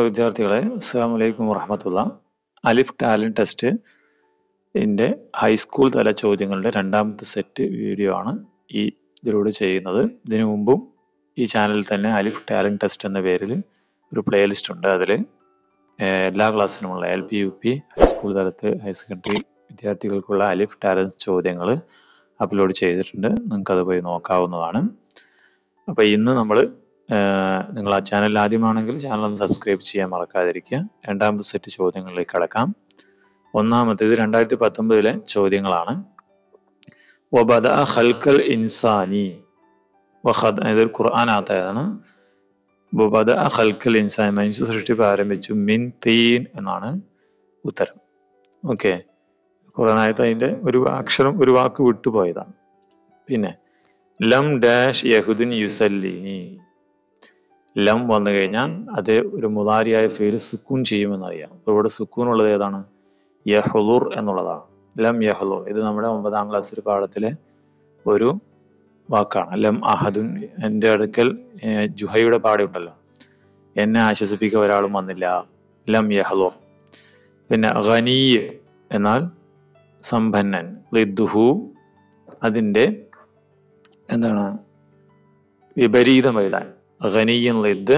പ്രിയമുള്ള വിദ്യാർത്ഥികളെ, അസ്സലാമു അലൈക്കും വറഹ്മത്തുള്ളാഹി. അലിഫ് ടാലന്റ് ടെസ്റ്റ് ഹൈസ്കൂൾ തല ചോദ്യങ്ങളുടെ രണ്ടാമത്തെ സെറ്റ് വീഡിയോ ആണ് ഇതിലൂടെ ചെയ്യുന്നത്. ഇതിനു മുമ്പും ഈ ചാനലിൽ തന്നെ അലിഫ് ടാലന്റ് ടെസ്റ്റ് എന്ന പേരിൽ ഒരു പ്ലേലിസ്റ്റ് ഉണ്ട്. അതിൽ എല്ലാ ക്ലാസ്സിലുമുള്ള LP UP ഹൈസ്കൂൾ തലത്ത് ഹയർ സെക്കൻഡറി വിദ്യാർത്ഥികൾക്കുള്ള അലിഫ് ടാലന്റ് ചോദ്യങ്ങൾ അപ്ലോഡ് ചെയ്തിട്ടുണ്ട്. നിങ്ങൾക്ക് അത് പോയി നോക്കാവുന്നതാണ്. അപ്പോൾ ഇന്ന് നമ്മൾ നിങ്ങൾ ആ ചാനൽ ആദ്യമാണെങ്കിൽ ചാനൽ ഒന്ന് സബ്സ്ക്രൈബ് ചെയ്യാൻ മറക്കാതിരിക്കുക. രണ്ടാമത്തെ സെറ്റ് ചോദ്യങ്ങളിലേക്ക് കടക്കാം. ഒന്നാമത്തേത് 2019 ചോദ്യങ്ങളാണ്. വബദഅ ഖൽഖൽ ഇൻസാനി ഇതൊരു ഖുർആനായതാണ്. വബദഅ ഖൽഖൽ ഇൻസാനി, മനുഷ്യ സൃഷ്ടിപ്പ് ആരംഭിച്ചു മിൻ തീൻ എന്നാണ് ഉത്തരം. ഓക്കെ, ഖുർആനായത്ത് അതിന്റെ ഒരു അക്ഷരം ഒരു വാക്ക് വിട്ടുപോയതാണ്. പിന്നെ ലം ഡാഷ് യഹുദിൻ യുസല്ലിനി, ലം വന്നു കഴിഞ്ഞാൽ അത് ഒരു മുദാരിയായ ഫീൽ സുക്കൂൻ ചെയ്യുമെന്നറിയാം. അപ്പോൾ ഇവിടെ സുക്കൂൻ ഉള്ളത് ഏതാണ്? യഹ്ലുർ എന്നുള്ളതാണ്. ലം യഹ്ലുർ, ഇത് നമ്മുടെ 9ാം ക്ലാസ്സിലെ പാഠത്തിലെ ഒരു വാക്കാണ്. ലം അഹദുൻ, എൻ്റെ അടുക്കൽ ജുഹയുടെ പാടുണ്ടല്ലോ, എന്നെ ആശ്വസിപ്പിക്കാൻ ഒരാളും വന്നില്ല. ലം യഹ്ലുർ. പിന്നെ ഗനീ എന്നാൽ സമ്പന്നൻ. ലിദ്ദുഹു, അതിൻ്റെ എന്താണ് വിപരീതം എഴുതാൻ. ഗനിയൻ ലിദ്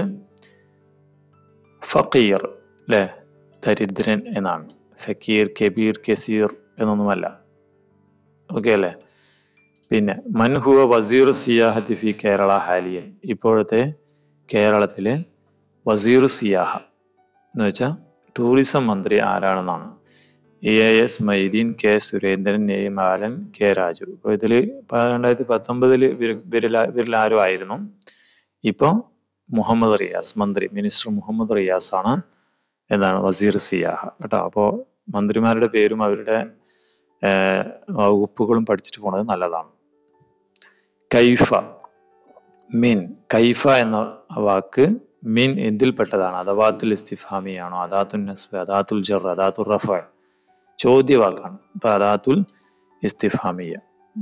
ഫഖീർ, അല്ലെ, ദരിദ്രൻ എന്നാണ്. ഫക്കീർ, കബീർ, കസീർ എന്നൊന്നുമല്ല. ഓക്കെ അല്ലേ? പിന്നെ മൻഹുവ വസീർ സിയാഹത്തി ഫി കേരള ഹാലിയൻ, ഇപ്പോഴത്തെ കേരളത്തിലെ വസീർ സിയാഹ എന്ന് വെച്ചാൽ ടൂറിസം മന്ത്രി ആരാണെന്നാണ്. AS Maideen, K Surendran, A Balan, K Raju. അപ്പോൾ ഇതിൽ 2019 ഇവരിലാരും ആയിരുന്നു. ഇപ്പോൾ മുഹമ്മദ് റിയാസ്, മന്ത്രി മിനിസ്റ്റർ മുഹമ്മദ് റിയാസ് ആണ് എന്താണ് വസീർ സിയാഹ കേട്ടോ. അപ്പോൾ മന്ത്രിമാരുടെ പേരും അവരുടെ വകുപ്പുകളും പഠിച്ചിട്ട് പോണത് നല്ലതാണ്. കൈഫ മിൻ, കൈഫ എന്ന വാക്ക് മിൻ എന്തിൽപ്പെട്ടതാണ്? അദവാത്തുൽ ഇസ്തിഫാമിയാണോ, അദാത്തുൽ നസ്ബ്, അദാത്തുൽ ജർ, അദാത്തുൽ റഫ, ചോദ്യവാക്കാണ്. അപ്പൊ അദാത്തുൽ ഇസ്തിഫാമിയ.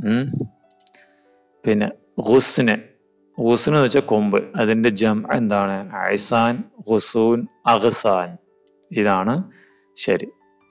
പിന്നെ ഗുസ്ന്, ഗുസ്ന് എന്ന് വെച്ചാൽ കൊമ്പ്, അതിന്റെ ജം എന്താണ്? ഐസാൻ, ഗുസൂൻ, അഗ്സാൻ. ഇതാണ് ശരി.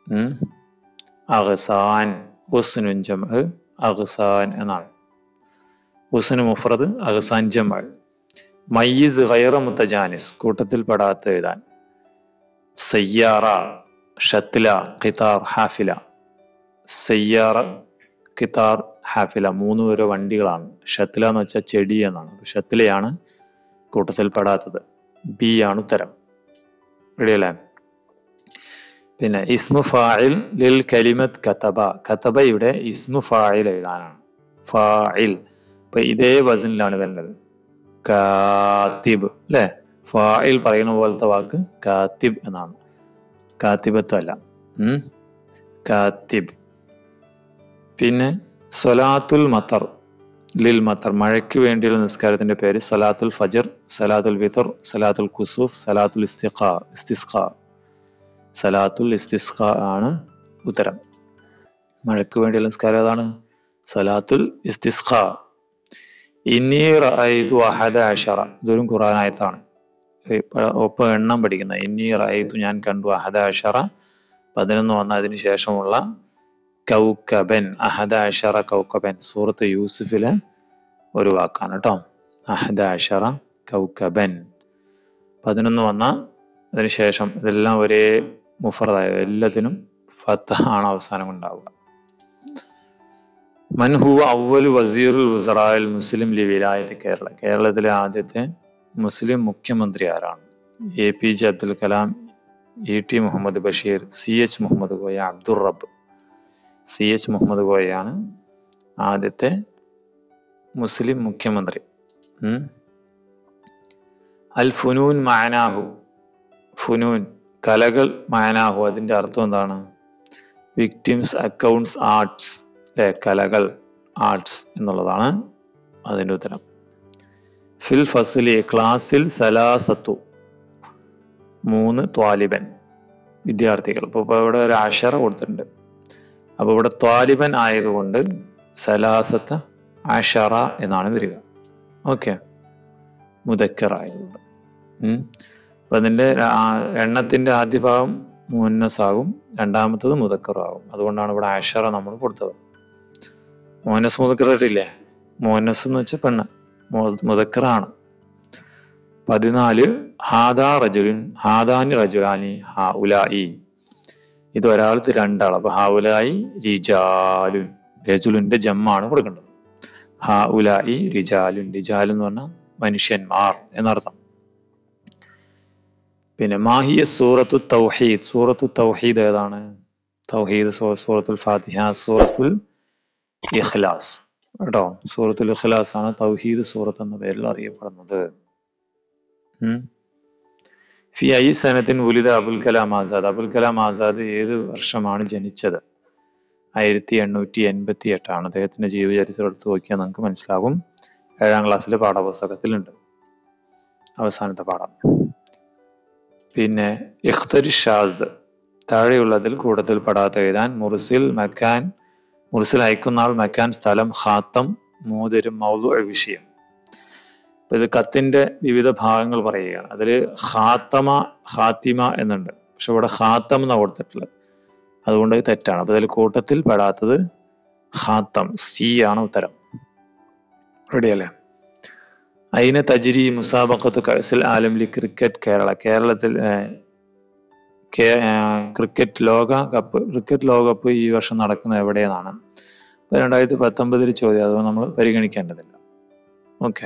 അഗ്സാൻ, ഗുസ്നുൻ ജം, അഗ്സാൻ എന്നാണ്. ഗുസ്ന് മുഫ്രദ്, അഗ്സാൻ ജം. മയ്യിസ് ഗൈറ മുത്തജാനിസ്, കൂട്ടത്തിൽ പെടാത്ത എഴുതാൻ. സയ്യാറ, ഷത്ല, ഖിതാർ, ഹാഫില. സയ്യാറ, ഖിതാർ, ഹാഫില 3 ഓരോ വണ്ടികളാണ്. ഷത്ല എന്ന് വെച്ചാൽ ചെടി എന്നാണ്. ഷത്ലയാണ് കൂട്ടത്തിൽ പെടാത്തത്. B ആണ് ഉത്തരം. റെഡിയല്ലേ? പിന്നെ ഇസ്മു ഫാഇൽ ലിൽ കലിമത്ത് കതബ, കതബയുടെ ഇസ്മു ഫാഇൽ എഴുതാനാണ്. ഫാഇൽ ഇപ്പൊ ഇതേ വസനിലാണ് വരുന്നത്. കാത്തിബ്, അല്ലെ? ഫാഇൽ പറയുന്ന പോലത്തെ വാക്ക് കാത്തിബ് എന്നാണ്. കാത്തിബത്വം അല്ല, കാത്തിബ്. പിന്നെ സ്വലാത്തുൽ മത്തർ ലിൽ മത്തർ, മഴയ്ക്ക് വേണ്ടിയുള്ള നിസ്കാരത്തിന്റെ പേര് സലാത്തുൽ ഫജർ, സലാത്തുൽ വിതർ, സലാത്തുൽ കുസൂഫ്, സലാത്തുൽ ഇസ്തിസ്ഖ. സലാത്തുൽ ഇസ്തിസ്ഖ ആണ് ഉത്തരം. മഴയ്ക്ക് വേണ്ടിയുള്ള നിസ്കാരം ഏതാണ്? സലാത്തുൽ ഇസ്തിസ്ഖ. ഇന്നി റഅയ്തു അഹദ അശറ, ഇതൊരു ഖുർആൻ ആയത്താണ്. ഒപ്പം എണ്ണം പഠിക്കുന്ന. ഇന്നി റഅയ്തു, ഞാൻ കണ്ടു, അഹദ അശറ 11 വന്ന അതിന് ശേഷമുള്ള കൗക്കബൻ, അഹദ അശറ കൗക്കബൻ, സൂറത്ത് യൂസുഫിലെ ഒരു വാക്കാണ് കേട്ടോ. അഹദ അശറ കൗക്കബൻ 11 വന്ന അതിനുശേഷം ഇതെല്ലാം ഒരേ മുഫറദായ, എല്ലാത്തിനും ഫത്ഹ ആണ് അവസാനം ഉണ്ടാവുക. മൻഹുവ അവ്വലു വസീറുൽ വുസറാഇൽ മുസ്ലിം ലി വിലായത്ത് കേരള, കേരളത്തിലെ ആദ്യത്തെ മുസ്ലിം മുഖ്യമന്ത്രി ആരാണ്? APJ Abdul Kalam, ET Muhammad Basheer, CH Muhammad Koya, Abdur റബ്ബ്. CH മുഹമ്മദ് കോയയാണ് ആദ്യത്തെ മുസ്ലിം മുഖ്യമന്ത്രി. അൽ ഫുനൂൻ മഅനാഹു, ഫുനൂൻ കലകൾ, മഅനാഹു അതിന്റെ അർത്ഥം എന്താണ്? വിക്ടിംസ്, അക്കൗണ്ട്സ്, ആർട്സ്, അല്ലെ? കലകൾ, ആർട്സ് എന്നുള്ളതാണ് അതിന്റെ ഉത്തരം. ഫിൽ ഫസ്ലി, ക്ലാസ്സിൽ, സലാസത്തു 3 ത്വാലിബൻ, വിദ്യാർത്ഥികൾ. അപ്പോൾ ഇവിടെ ഒരു അശറ കൊടുത്തിട്ടുണ്ട്. അപ്പൊ ഇവിടെ ത്വാലിബൻ ആയതുകൊണ്ട് സലാസത്ത് അശറ എന്നാണ് വരിക. ഓക്കെ, മുദക്കർ ആയതുകൊണ്ട്. അപ്പൊ അതിന്റെ എണ്ണത്തിന്റെ ആദ്യ ഭാഗം മുഅന്നസാകും, രണ്ടാമത്തത് മുദക്കറാകും. അതുകൊണ്ടാണ് ഇവിടെ ആഷറ നമ്മൾ കൊടുത്തത്. മുഅന്നസ് മുദക്കറില്ലേ, മുഅന്നസ് എന്ന് വെച്ചാൽ പെണ്ണ്, മുദക്കറാണ്. 14 ഹാദാ റജുലുൻ ഹാദാനി റജുലാനി ഹൗലായി, ഇത് ഒരാൾക്ക് രണ്ടാൾ. അപ്പൊ ഹൗലായി റിജാലുൻ, രജുലിന്റെ ജമ്മാണ് കൊടുക്കേണ്ടത്. ഹൗലായി റിജാലുൻ, റിജാൽ എന്ന് പറഞ്ഞാൽ മനുഷ്യന്മാർ എന്നർത്ഥം. പിന്നെ മാഹിയ സൂറത്തു തൗഹീദ്, സൂറത്തു തൗഹീദ് ഏതാണ്? തൗഹീദ് സൂറത്തുൽ ഫാത്തിഹ, സൂറത്തുൽ ഇഖ്ലാസ് കേട്ടോ. സൂറത്തുൽ ഇഖ്ലാസ് ആണ് തൗഹീദ് സൂറത്ത് എന്ന പേരിൽ അറിയപ്പെടുന്നത്. ഫി ഐ സനത്തിൻ ഉലിദ അബുൽ കലാം ആസാദ്, അബുൽ കലാം ആസാദ് ഏത് വർഷമാണ് ജനിച്ചത്? 1888 അദ്ദേഹത്തിന്റെ ജീവചരിത്രം എടുത്ത് നോക്കിയാൽ നിങ്ങൾക്ക് മനസ്സിലാകും. 7ാം ക്ലാസ്സിലെ പാഠപുസ്തകത്തിലുണ്ട്, അവസാനത്തെ പാഠം. പിന്നെ ഇഖ്തരി ഷാസ്, താഴെയുള്ളതിൽ കൂട്ടത്തിൽ പെടാത്ത എഴുതാൻ. മുർസിൽ മക്കാൻ, മുർസിൽ അയക്കുന്ന ആൾ, മക്കാൻ സ്ഥലം, ഖാത്തം മോതിരം, മൗദു വിഷയം. ഇത് കത്തിന്റെ വിവിധ ഭാഗങ്ങൾ പറയുകയാണ്. അതില് ഖാത്തമ ഖാത്തിമ എന്നുണ്ട്, പക്ഷെ ഇവിടെ ഖാത്തം എന്നാണ് കൊടുത്തിട്ടുള്ളത്, അതുകൊണ്ട് തെറ്റാണ്. അപ്പൊ ഇതിൽ കൂട്ടത്തിൽ പെടാത്തത് ഖാത്തം, സി ആണ് ഉത്തരം. റെഡിയല്ലേ? അയിന തജ്രി മുസാബഖത്ത് കഅ്സുൽ ആലം ലി ക്രിക്കറ്റ് കേരള, കേരളത്തിൽ ക്രിക്കറ്റ് ലോകകപ്പ് ഈ വർഷം നടക്കുന്നത് എവിടെയെന്നാണ്. 2019 ചോദ്യം, അത് നമ്മൾ പരിഗണിക്കേണ്ടതില്ല. ഓക്കെ,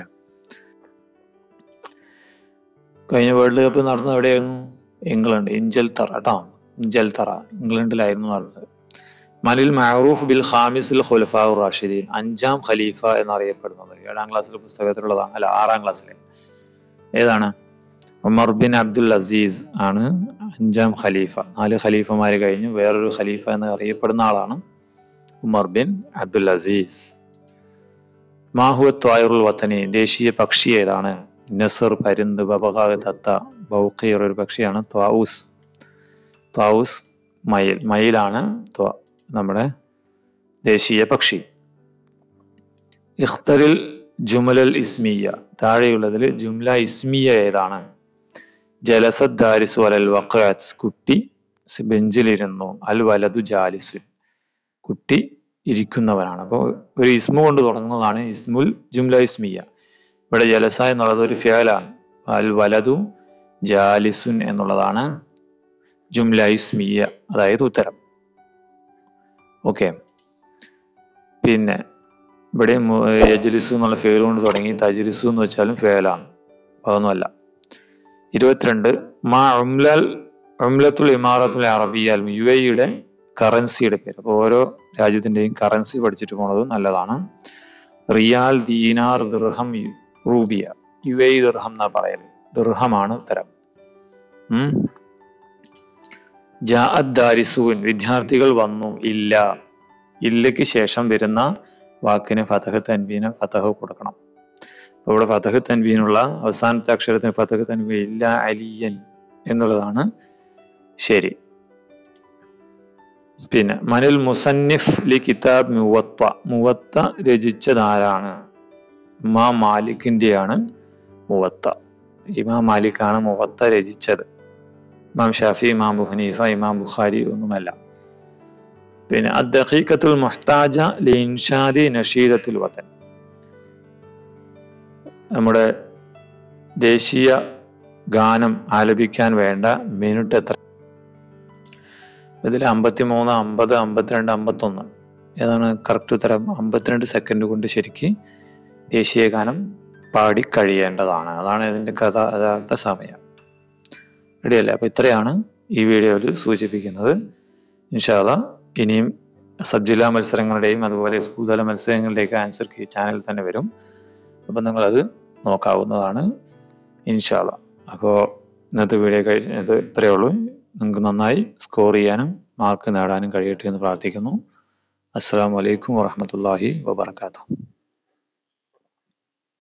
കഴിഞ്ഞ വേൾഡ് കപ്പ് നടന്നത് എവിടെയായിരുന്നു? ഇംഗ്ലണ്ട്, ഇഞ്ചൽത്തറ കേട്ടോ, ഇഞ്ചൽത്തറ ഇംഗ്ലണ്ടിലായിരുന്നു നടന്നത്. മനിൽ മഅറൂഫ് ബിൽ ഖാമിസുൽ ഖുലഫാഉർ റാഷിദീൻ, 5ാം ഖലീഫ എന്നറിയപ്പെടുന്നത്. 7ാം ക്ലാസ്സിലെ പുസ്തകത്തിലുള്ളതാണ്, അല്ല 6ാം ക്ലാസ്സിലെ. ഏതാണ്? ഉമർ ബിൻ അബ്ദുൽ അസീസ് ആണ് 5ാം ഖലീഫ. 4 ഖലീഫമാര് കഴിഞ്ഞു വേറൊരു ഖലീഫ എന്ന് അറിയപ്പെടുന്ന ആളാണ് ഉമർ ബിൻ അബ്ദുൽ അസീസ്. മാഹുവ ത്വായിറുൽ വത്തനി, ദേശീയ പക്ഷി ഏതാണ്? നസർ പരുന്ത്, ബബഗ തത്ത, ബൗഖീർ ഒരു പക്ഷിയാണ്, ത്വാഊസ് ത്വാഊസ് മയിൽ, മയിലാണ് നമ്മുടെ ദേശീയ പക്ഷി. ഇഖ്തറിൽ ജുമലൽ ഇസ്മിയ, താഴെയുള്ളതിൽ ജുംല ഇസ്മിയ ഏതാണ്? ജലസത് ദാരിസു അലൽ വഖഅത്ത്, കുട്ടി ബെഞ്ചിലിരുന്നു. അൽ വലതു ജാലിസുൻ, കുട്ടി ഇരിക്കുന്നവനാണ്. അപ്പോൾ ഒരു ഇസ്മു കൊണ്ട് തുടങ്ങുന്നതാണ് ഇസ്മുൽ ജുംല ഇസ്മിയ. ഇവിടെ ജലസ എന്നുള്ളത് ഒരു ഫിഅലാണ്. അൽ വലതു ജാലിസുൻ എന്നുള്ളതാണ് ജുംല ഇസ്മിയ, അതായത് ഉത്തരം. ഓക്കെ, പിന്നെ ഇവിടെ യജ്ലിസു എന്നുള്ള ഫിഅൽ കൊണ്ട് തുടങ്ങി, തജ്ലിസു എന്ന് വെച്ചാലും ഫിഅലാണ്, അതൊന്നുമല്ല. 22 മാ ഉംലത്തുൽ ഇമാറത്തുൽ അറബിയ, UAE കറൻസിയുടെ പേര്. അപ്പോൾ ഓരോ രാജ്യത്തിന്റെയും കറൻസി പഠിച്ചിട്ട് പോണത് നല്ലതാണ്. റിയാൽ, ദീനാർ, ദിർഹം, റൂബിയ. UAE ദിർഹം എന്നാ പറയല്, ദിർഹമാണ് ഉത്തരം. ജാഅത് ദാരിസൂൻ, വിദ്യാർത്ഥികൾ വന്നു. ഇല്ല, ഇല്ലയ്ക്ക് ശേഷം വരുന്ന വാക്കിന് ഫതഹ് തൻവീന് ഫതഹ് കൊടുക്കണം. അപ്പൊ ഇവിടെ ഫതഹ് തൻവീനുള്ള അവസാനത്തെ അക്ഷരത്തിന് ഫതഹ് തൻവീൻ ഇല്ല അലിയൻ എന്നുള്ളതാണ് ശരി. പിന്നെ മനിൽ മുസന്നിഫ് ലി കിതാബ് മുവത്ത, മുവത്ത രചിച്ചതാരാണ്? ഇമാം മാലിക്കിന്റെയാണ് മുവത്ത. ഇമാം മാലിക്കാണ് മുവത്ത രചിച്ചത്. ഇമാം ഷാഫി, ഇമാം അബൂ ഹനീഫ, ഇമാം ബുഖാരി ഒന്നുമല്ല. പിന്നെ അദ്ദഖീഖത്തുൽ മുഹ്താജ ലിഇൻഷാദി നഷീദത്തുൽ വതൻ, നമ്മുടെ ദേശീയ ഗാനം ആലപിക്കാൻ വേണ്ട മിനിറ്റ് എത്ര? ഇതിൽ 53, 50, 52, 51 ഏതാണ് കറക്റ്റ് ഉത്തരം? 52 സെക്കൻഡ് കൊണ്ട് ശരിക്ക് ദേശീയ ഗാനം പാടി കഴിയേണ്ടതാണ്. അതാണ് ഇതിന്റെ യഥാർത്ഥ സമയം. റെഡിയല്ലേ? അപ്പൊ ഇത്രയാണ് ഈ വീഡിയോയിൽ സൂചിപ്പിക്കുന്നത്. ഇൻഷാ അല്ലാഹ് ഇനിയും സബ് ജില്ലാ മത്സരങ്ങളുടെയും അതുപോലെ സ്കൂൾ തല മത്സരങ്ങളുടെയൊക്കെ ആൻസർ ഈ ചാനലിൽ തന്നെ വരും. അപ്പൊ നിങ്ങളത് നോക്കാവുന്നതാണ് ഇൻഷാ അല്ലാഹ്. അപ്പോൾ ഇന്നത്തെ വീഡിയോ കഴിഞ്ഞത് ഇത്രയേ ഉള്ളൂ. നിങ്ങൾക്ക് നന്നായി സ്കോർ ചെയ്യാനും മാർക്ക് നേടാനും കഴിയട്ടെ എന്ന് പ്രാർത്ഥിക്കുന്നു. അസ്സലാമു അലൈക്കും വറഹ്മത്തുള്ളാഹി വബറകാതുഹു.